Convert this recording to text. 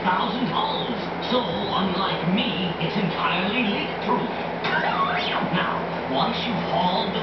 6,000 tons. So, unlike me, it's entirely leak-proof. Now, once you've hauled